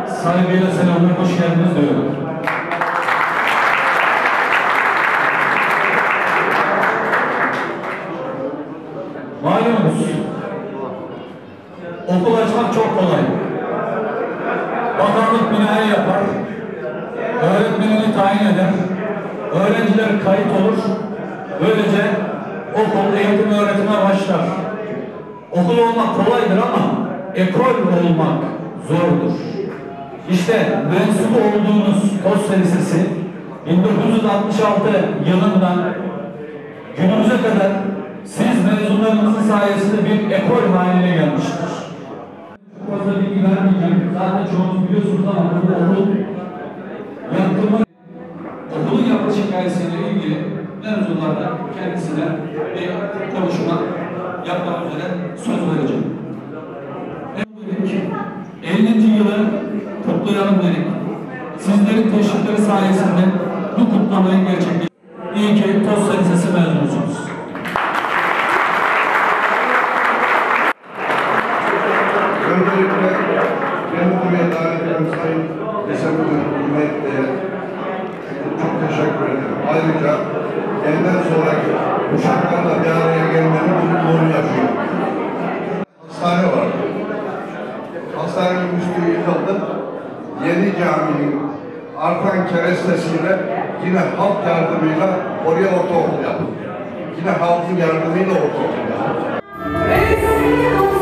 saygıyla selamlar, hoş geldiniz diyorum. Malumunuz, okul açmak çok kolay. Bakanlık binayı yapar, öğretmenini tayin eder, öğrenciler kayıt olur, böylece okul, eğitim, öğretime başlar. Okul olmak kolaydır ama ekol olmak zordur. İşte mensubu olduğunuz TOSSA Lisesi 1966 yılından günümüze kadar siz mezunlarınızın sayesinde bir ekol haline gelmiştir. Çok fazla bilgi vermeyeceğim. Zaten çoğunuz biliyorsunuz ama bu okul yaptırma, okulun yapılış hikayesiyle ilgili mezunlardan kendisine bir konuşma yapmak üzere söz vereceğim. 50. yılı kutlayalım dedik. Sizlerin teşvikleri sayesinde bu kutlamayı gerçekleştirdik. İyi ki TOSSA Lisesi mezunusunuz. Öncelikle beni buraya davet eden Sayın Lise Müdürü Cumhuriyet Bey'e çok teşekkür ederim. Ayrıca benden sonraki kuşaklarla bir araya gelmenin mutluluğunu yaşıyorum. Hastane var. Hastanenin üstü yıkıldı. Yeni caminin artan kerestesiyle yine halk yardımıyla oraya ortaokul yapıldı. Yine halkın yardımıyla ortaokul yapıldı.